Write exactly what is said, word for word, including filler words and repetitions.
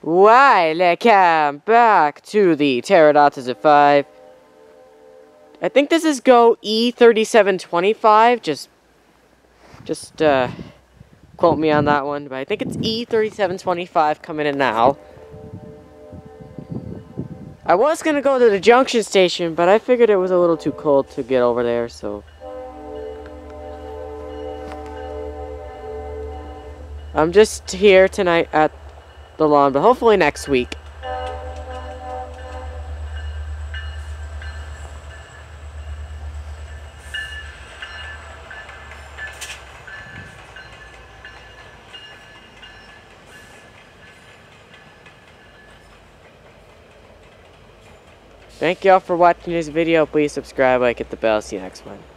Welcome back to the arond five. I think this is go E thirty-seven twenty-five. Just, just uh, quote me on that one. But I think it's E thirty-seven twenty-five coming in now. I was gonna go to the junction station, but I figured it was a little too cold to get over there, so. I'm just here tonight at the lawn, but hopefully next week. Thank y'all for watching this video. Please subscribe, like, hit the bell. See you next one.